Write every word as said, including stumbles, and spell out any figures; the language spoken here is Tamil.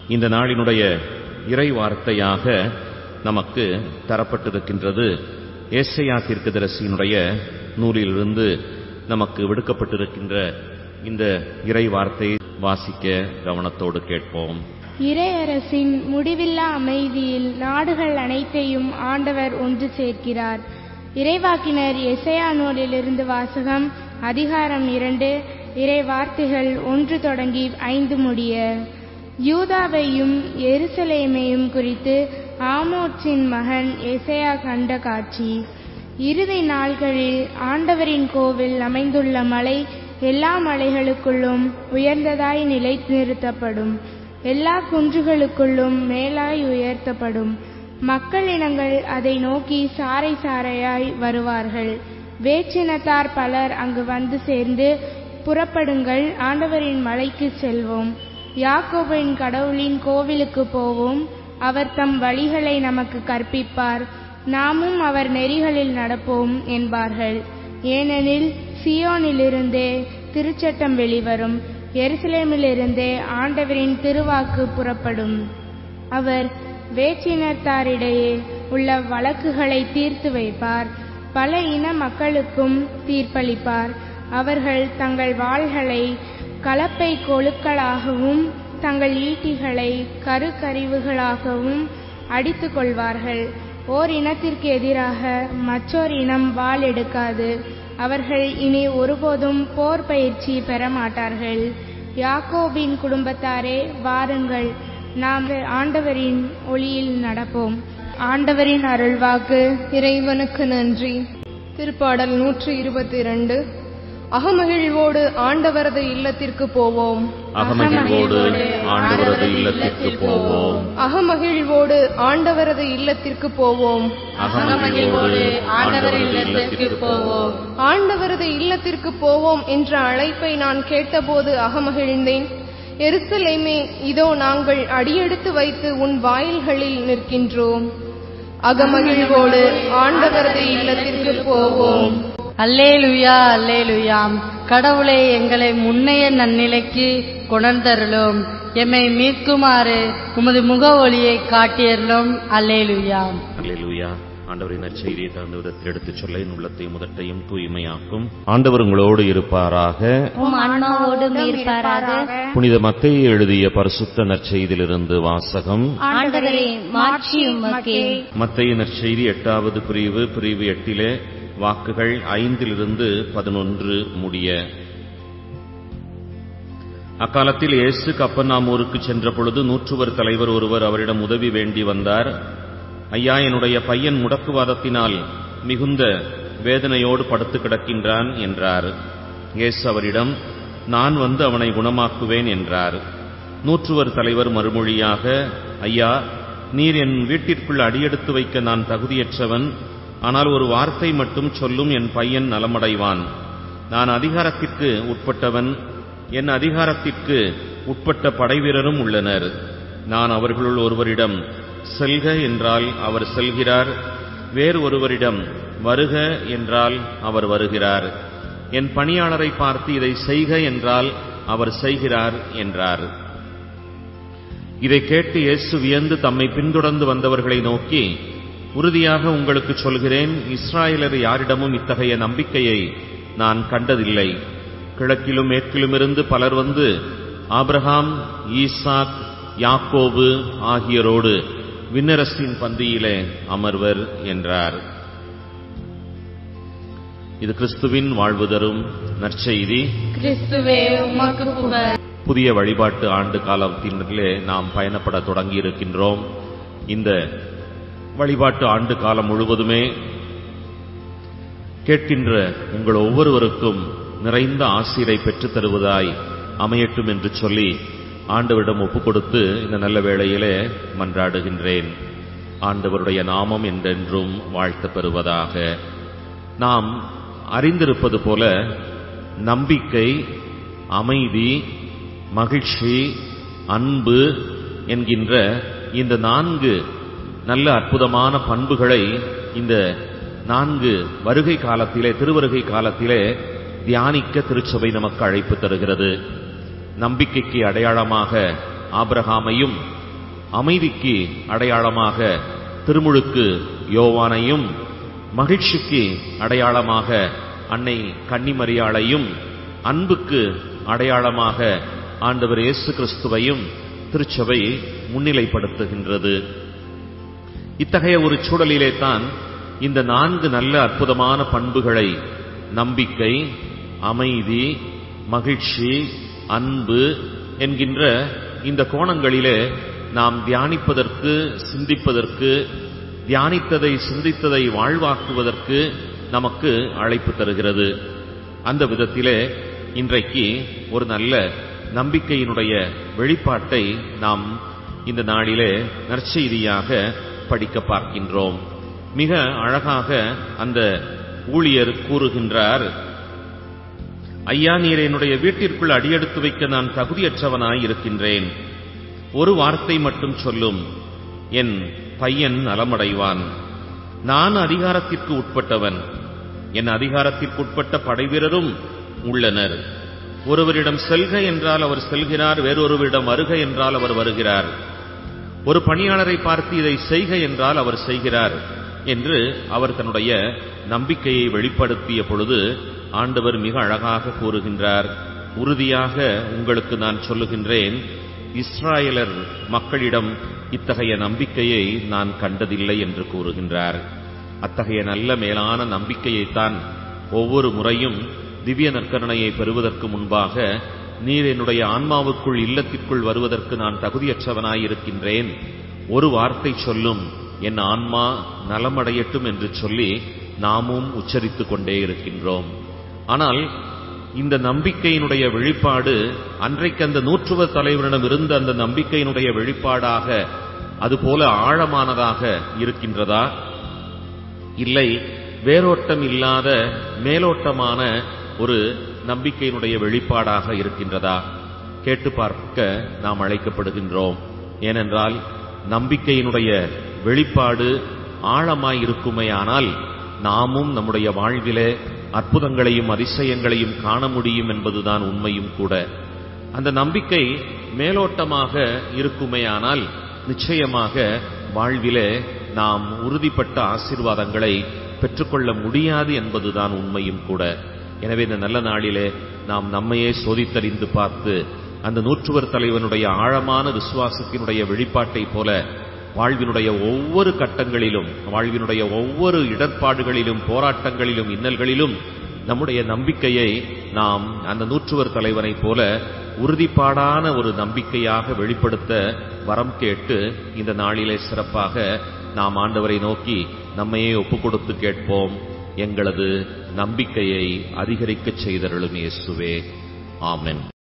இந்த நாளினுடைய இறை வார்த்தையாக நமக்கு தரப்பட்டிருக்கின்றது ஏசாயா தீர்க்கதரிசியினுடைய நூலிலிருந்து நமக்கு விடுக்கப்பட்டிருக்கின்ற இந்த இறை வார்த்தையை வாசிக்க கவனத்தோடு கேட்போம். இறையரசின் முடிவில்லா அமைதியில் நாடுகள் அனைத்தையும் ஆண்டவர் ஒன்று சேர்க்கிறார். இறைவாக்கினர் எசையா நூலிலிருந்து வாசகம். அதிகாரம் இரண்டு, இறை வார்த்தைகள் ஒன்று தொடங்கி ஐந்து முடிய. யூதாவையும் எருசலேமையும் குறித்து ஆமோத்சின் மகன் எசையா கண்ட காட்சி. இறுதி நாள்களில் ஆண்டவரின் கோவில் அமைந்துள்ள மலை எல்லா மலைகளுக்குள்ளும் உயர்ந்ததாய் நிலை நிறுத்தப்படும், எல்லா குன்றுகளுக்குள்ளும் மேலாய் உயர்த்தப்படும். மக்கள் இனங்கள் அதை நோக்கி சாறை சாறையாய் வருவார்கள். வேற்றினத்தார் பலர் அங்கு வந்து சேர்ந்து, புறப்படுங்கள், ஆண்டவரின் மலைக்கு செல்வோம், யாக்கோபின் கடவுளின் கோவிலுக்கு போவோம், அவர் தம் வழிகளை நமக்கு கற்பிப்பார், நாமும் அவர் நெறிகளில் நடப்போம் என்பார்கள். ஏனெனில் சியோனிலிருந்தே திருச்சட்டம் வெளிவரும், எருசலேமிலிருந்தே ஆண்டவரின் திருவாக்கு புறப்படும். அவர் வேற்றினத்தாரிடையே உள்ள வழக்குகளை தீர்த்து வைப்பார், பல இன மக்களுக்கும் தீர்ப்பளிப்பார். அவர்கள் தங்கள் வாள்களை கலப்பை கொழுக்களாகவும் தங்கள் ஈட்டிகளை கருக்கரிவுகளாகவும் அடித்து கொள்வார்கள். ஓர் இனத்திற்கு எதிராக மற்றோர் இனம் வாள் எடுக்காது. அவர்கள் இனி ஒருபோதும் போர் பயிற்சி பெற மாட்டார்கள். யாக்கோபின் குடும்பத்தாரே, வாருங்கள், நாம் ஆண்டவரின் ஒளியில் நடப்போம். ஆண்டவரின் அருள்வாக்கு. இறைவனுக்கு நன்றி. திருப்பாடல் நூற்றி இருபத்தி இரண்டு. அகமகிழ்வோடு ஆண்டவரது இல்லத்திற்கு போவோம், அகமகிழ்வோடு ஆண்டவரது இல்லத்திற்கு போவோம், அகமகிழ்வோடு ஆண்டவரது இல்லத்திற்கு போவோம், அகமகிழ்வோடு ஆண்டவரது இல்லத்திற்கு போவோம். ஆண்டவரது இல்லத்திற்கு போவோம் என்ற அழைப்பை நான் கேட்டபோது அகமகிழ்ந்தேன். எருசலேமே, இதோ நாங்கள் அடியெடுத்து வைத்து உன் வாயில்களில் நிற்கின்றோம். அகமகிழ்வோடு ஆண்டவரது இல்லத்திற்கு போவோம். அல்லேலுயா, அல்லேலுயாம். கடவுளே, எங்களை முன்னைய நன்னிலைக்கு கொணர்ந்தருளும், எம்மை மீட்குமாறு உமது முக ஒளியை காட்டியருளும். அல்லேலுயா, அல்லேலுயா. ஆண்டவரின் நற்செய்தியை தகுந்த விதத்தில் எடுத்துச் சொல்ல என் உள்ளத்தையும் முதட்டையும் தூய்மையாக்கும். ஆண்டவர் உங்களோடு இருப்பாராக. புனித மத்தேயு எழுதிய பரிசுத்த நற்செய்தியிலிருந்து வாசகம். மத்தேயு நற்செய்தி எட்டாவது பிரிவு பிரிவு எட்டிலே வாக்குகள் ஐந்திலிருந்து பதினொன்று முடிய. அக்காலத்தில் இயேசு கப்பர்நாமூருக்கு சென்ற பொழுது நூற்றுவர் தலைவர் ஒருவர் அவரிடம் உதவி வேண்டி வந்தார். ஐயா, என்னுடைய பையன் முடக்குவாதத்தினால் மிகுந்த வேதனையோடு படுத்து கிடக்கின்றான் என்றார். இயேசு அவரிடம், நான் வந்து அவனை குணமாக்குவேன் என்றார். நூற்றுவர் தலைவர் மறுமொழியாக, ஐயா, நீர் என் வீட்டிற்குள் அடியெடுத்து வைக்க நான் தகுதியற்றவன். ஆனால் ஒரு வார்த்தை மட்டும் சொல்லும், என் பையன் நலமடைவான். நான் அதிகாரத்திற்கு உட்பட்டவன், என் அதிகாரத்திற்கு உட்பட்ட படைவீரரும் உள்ளனர். நான் அவர்களுள் ஒருவரிடம் செல்க என்றால் அவர் செல்கிறார், வேறு ஒருவரிடம் வருக என்றால் அவர் வருகிறார். என் பணியாளரை பார்த்து இதை செய்க என்றால் அவர் செய்கிறார் என்றார். இதை கேட்டு இயேசு வியந்து தம்மை பின்தொடர்ந்து வந்தவர்களை நோக்கி, உறுதியாக உங்களுக்கு சொல்கிறேன், இஸ்ராயலர் யாரிடமும் இத்தகைய நம்பிக்கையை நான் கண்டதில்லை. கிழக்கிலும் மேற்கிலுமிருந்து பலர் வந்து ஆபிரகாம், ஈசாக், யாக்கோபு ஆகியோரோடு விண்ணரசின் பந்தியிலே அமர்வர் என்றார். இது கிறிஸ்துவின் வாழ்வு தரும் நற்செய்தி. கிறிஸ்துவே, உமக்கு புகழ். புதிய வழிபாட்டு ஆண்டு காலத்திலே நாம் பயணப்பட தொடங்கி இருக்கின்றோம். இந்த வழிபாட்டு ஆண்டு காலம் முழுவதுமே கேட்கின்ற உங்கள் ஒவ்வொருவருக்கும் நிறைந்த ஆசீரை பெற்றுத் தருவதாய் அமையட்டும் என்று சொல்லி ஆண்டவரிடம் ஒப்புக் கொடுத்து இந்த நல்ல வேளையிலே மன்றாடுகின்றேன். ஆண்டவருடைய நாமம் என்றென்றும் வாழ்த்து பெறுவதாக. நாம் அறிந்திருப்பது போல நம்பிக்கை, அமைதி, மகிழ்ச்சி, அன்பு என்கின்ற இந்த நான்கு நல்ல அற்புதமான பண்புகளை இந்த நான்கு வருகை காலத்திலே, திருவருகை காலத்திலே தியானிக்க திருச்சபை நமக்கு அழைப்பு தருகிறது. நம்பிக்கைக்கு அடையாளமாக ஆபிரகாமையும் அமைதிக்கு அடையாளமாக திருமுழுக்கு யோவானையும், மகிழ்ச்சிக்கு அடையாளமாக அன்னை கன்னிமரியாளையும், அன்புக்கு அடையாளமாக ஆண்டவர் இயேசு கிறிஸ்துவையும் திருச்சபை முன்னிலைப்படுத்துகின்றது. இத்தகைய ஒரு சூழலிலே தான் இந்த நான்கு நல்ல அற்புதமான பண்புகளை, நம்பிக்கை, அமைதி, மகிழ்ச்சி, அன்பு என்கின்ற இந்த கோணங்களிலே நாம் தியானிப்பதற்கு, சிந்திப்பதற்கு, தியானித்ததை சிந்தித்ததை வாழ்வாக்குவதற்கு நமக்கு அழைப்பு தருகிறது. அந்த விதத்திலே இன்றைக்கு ஒரு நல்ல நம்பிக்கையினுடைய வெளிப்பாட்டை நாம் இந்த நாளிலே நற்செய்தியாக படிக்க பார்க்கின்றோம். மிக அழகாக அந்த ஊழியர் கூறுகின்றார், ஐயா, நீர் என்னுடைய வீட்டிற்குள் அடியெடுத்து வைக்க நான் தகுதியற்றவனாய் இருக்கின்றேன். ஒரு வார்த்தை மட்டும் சொல்லும், என் பையன் நலமடைவான். நான் அதிகாரத்திற்கு உட்பட்டவன், என் அதிகாரத்திற்கு உட்பட்ட படைவீரரும் உள்ளனர். ஒருவரிடம் செல்க என்றால் அவர் செல்கிறார், வேறொருவரிடம் வருக என்றால் அவர் வருகிறார். ஒரு பணியாளரை பார்த்து இதை செய்க என்றால் அவர் செய்கிறார் என்று அவர் தன்னுடைய நம்பிக்கையை வெளிப்படுத்திய பொழுது ஆண்டவர் மிக அழகாக கூறுகின்றார், உறுதியாக உங்களுக்கு நான் சொல்லுகின்றேன், இஸ்ராயலர் மக்களிடம் இத்தகைய நம்பிக்கையை நான் கண்டதில்லை என்று கூறுகின்றார். அத்தகைய நல்ல மேலான நம்பிக்கையைத்தான் ஒவ்வொரு முறையும் திவ்ய நற்கருணையை பெறுவதற்கு முன்பாக, நீர் என்னுடைய ஆன்மாவுக்குள் இல்லத்திற்குள் வருவதற்கு நான் தகுதியற்றவனாயிருக்கின்றேன், ஒரு வார்த்தை சொல்லும், என் ஆன்மா நலமடையட்டும் என்று சொல்லி நாமும் உச்சரித்துக் கொண்டே இருக்கின்றோம். ஆனால் இந்த நம்பிக்கையினுடைய வெளிப்பாடு அன்றைக்கு அந்த நூற்றுவ தலைவரிடம் இருந்த அந்த நம்பிக்கையினுடைய வெளிப்பாடாக அதுபோல ஆழமானதாக இருக்கின்றதா, இல்லை வேரோட்டம் இல்லாத மேலோட்டமான ஒரு நம்பிக்கையினுடைய வெளிப்பாடாக இருக்கின்றதா? கேட்டு பார்க்க நாம் அழைக்கப்படுகின்றோம். ஏனென்றால் நம்பிக்கையினுடைய வெளிப்பாடு ஆழமாயிருக்குமேயானால் நாமும் நம்முடைய வாழ்விலே அற்புதங்களையும் அதிசயங்களையும் காண முடியும் என்பதுதான் உண்மையும் கூட. அந்த நம்பிக்கை மேலோட்டமாக இருக்குமேயானால் நிச்சயமாக வாழ்விலே நாம் உறுதிப்பட்ட ஆசீர்வாதங்களை பெற்றுக்கொள்ள முடியாது என்பதுதான் உண்மையும் கூட. எனவே இந்த நல்ல நாளிலே நாம் நம்மையே சோதித்தறிந்து பார்த்து அந்த நூற்றுவர் தலைவனுடைய ஆழமான விசுவாசத்தினுடைய வெளிப்பாட்டை போல வாழ்வினுடைய ஒவ்வொரு கட்டங்களிலும், வாழ்வினுடைய ஒவ்வொரு இடர்பாடுகளிலும், போராட்டங்களிலும், இன்னல்களிலும் நம்முடைய நம்பிக்கையை நாம் அந்த நூற்றுவர் தலைவனைப் போல உறுதிப்பாடான ஒரு நம்பிக்கையாக வெளிப்படுத்த வரம் கேட்டு இந்த நாளிலே சிறப்பாக நாம் ஆண்டவரை நோக்கி நம்மையே ஒப்புக் கொடுத்து கேட்போம். எங்களது நம்பிக்கையை அதிகரிக்கச் செய்தருளும் இயேசுவே. ஆமென்.